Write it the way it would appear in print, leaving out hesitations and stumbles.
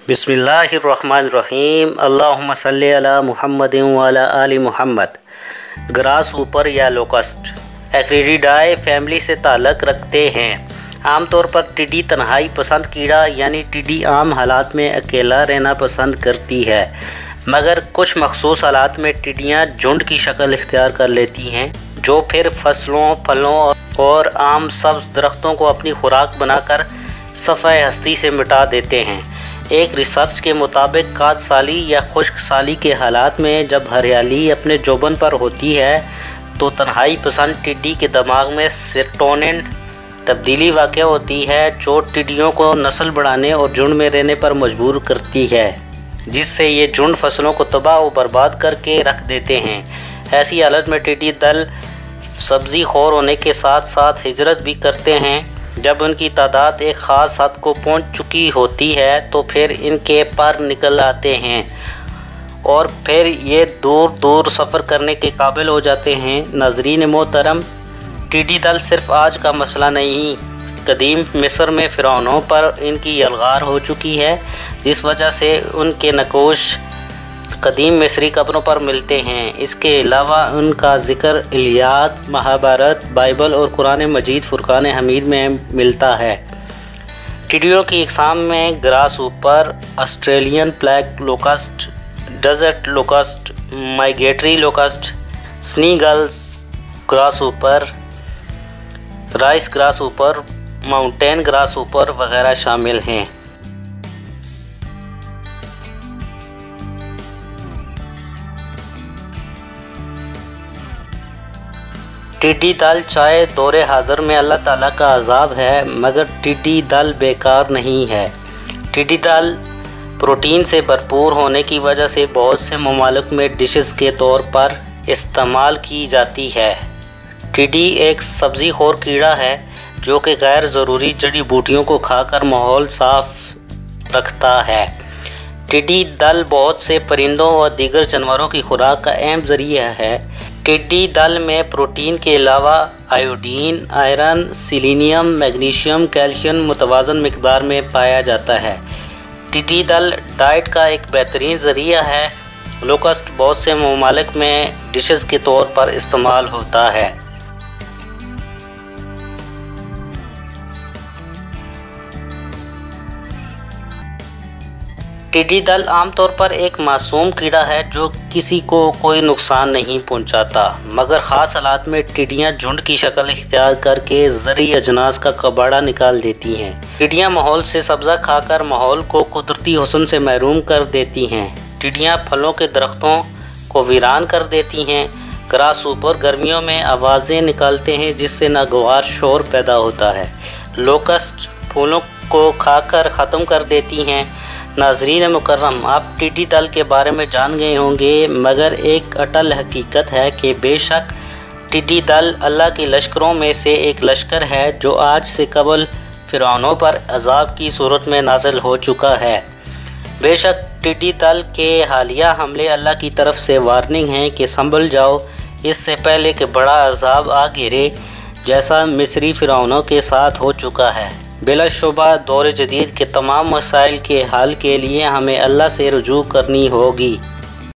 बिस्मिल्लाहिर्रहमानिर्रहीम। अल्लाहुम्मा सल्ली अला मुहम्मदिन व अला आलि मुहम्मद। ग्रास ऊपर या लोकस्ट एक्रिडिडाए फैमिली से ताल्लुक़ रखते हैं। आमतौर पर टिड्डी तन्हाई पसंद कीड़ा यानी टिड्डी आम हालात में अकेला रहना पसंद करती है, मगर कुछ मखसूस हालात में टिड्डियाँ झुंड की शक्ल इख्तियार कर लेती हैं, जो फिर फसलों, फलों और आम सब्ज़ दरख्तों को अपनी खुराक बनाकर सफ़े हस्ती से मिटा देते हैं। एक रिसर्च के मुताबिक काद साली या खुश्क साली के हालात में जब हरियाली अपने जोबन पर होती है तो तन्हाई पसंद टिड्डी के दिमाग में सेरोटोनिन तब्दीली वाक़ होती है, जो टिड्डियों को नस्ल बढ़ाने और झुंड में रहने पर मजबूर करती है, जिससे ये झुंड फसलों को तबाह और बर्बाद करके रख देते हैं। ऐसी हालत में टिड्डी दल सब्ज़ी खोर होने के साथ साथ हिजरत भी करते हैं। जब उनकी तादाद एक ख़ास हद को पहुंच चुकी होती है तो फिर इनके पर निकल आते हैं और फिर ये दूर दूर सफ़र करने के काबिल हो जाते हैं। नाज़रीन मोहतरम, टिड्डी दल सिर्फ़ आज का मसला नहीं, कदीम मिस्र में फ़िरौनों पर इनकी यलगार हो चुकी है, जिस वजह से उनके नकोश कदीम मिस्री कब्रों पर मिलते हैं। इसके अलावा उनका ज़िक्र इलियाद, महाभारत, बाइबल और कुरान मजीद फुरकान हमीद में मिलता है। टिड्डियों की इकसाम में grasshopper, Australian black locust, desert locust, migratory locust, Senegalese grasshopper, rice grasshopper, mountain grasshopper वगैरह शामिल हैं। टिड्डी दल चाहे दौरे हाज़र में अल्लाह ताला का अज़ाब है, मगर टिड्डी दल बेकार नहीं है। टिड्डी दल प्रोटीन से भरपूर होने की वजह से बहुत से ममालिक में डिशेस के तौर पर इस्तेमाल की जाती है। टिड्डी एक सब्ज़ी खोर कीड़ा है जो कि गैर ज़रूरी जड़ी बूटियों को खाकर माहौल साफ़ रखता है। टिड्डी दल बहुत से परिंदों व दीगर जानवरों की खुराक का अहम ज़रिया है। टिड्डी दल में प्रोटीन के अलावा iodine, iron, selenium, magnesium, calcium मुतवाज़न मिकदार में पाया जाता है। टिड्डी दल डाइट का एक बेहतरीन ज़रिया है। लोकस्ट बहुत से ममालिक में डिशेस के तौर पर इस्तेमाल होता है। टिड्डी दल आमतौर पर एक मासूम कीड़ा है जो किसी को कोई नुकसान नहीं पहुंचाता, मगर ख़ास हालात में टिड्डियां झुंड की शक्ल इख्तियार करके ज़रूरी अजनास का कबाड़ा निकाल देती हैं। टिड्डियां माहौल से सब्ज़ा खाकर माहौल को कुदरती हुस्न से महरूम कर देती हैं। टिड्डियां फलों के दरख्तों को वीरान कर देती हैं। ग्रास ऊपर गर्मियों में आवाज़ें निकालते हैं जिससे नागवार शोर पैदा होता है। लोकस्ट फूलों को खाकर ख़त्म कर देती हैं। नाज़रीन मुकर्रम, आप टिड्डी दल के बारे में जान गए होंगे, मगर एक अटल हकीकत है कि बेशक टिड्डी दल अल्लाह के लश्करों में से एक लश्कर है जो आज से कबल फ़िरौनों पर अज़ाब की सूरत में नाज़िल हो चुका है। बेशक टिड्डी दल के हालिया हमले अल्लाह की तरफ से वार्निंग हैं कि संभल जाओ, इससे पहले कि बड़ा अज़ाब आ गिरे, जैसा मिस्री फ़िरौनों के साथ हो चुका है। बिलाशुबा दौर जदीद के तमाम मसाइल के हल के लिए हमें अल्लाह से रुजू करनी होगी।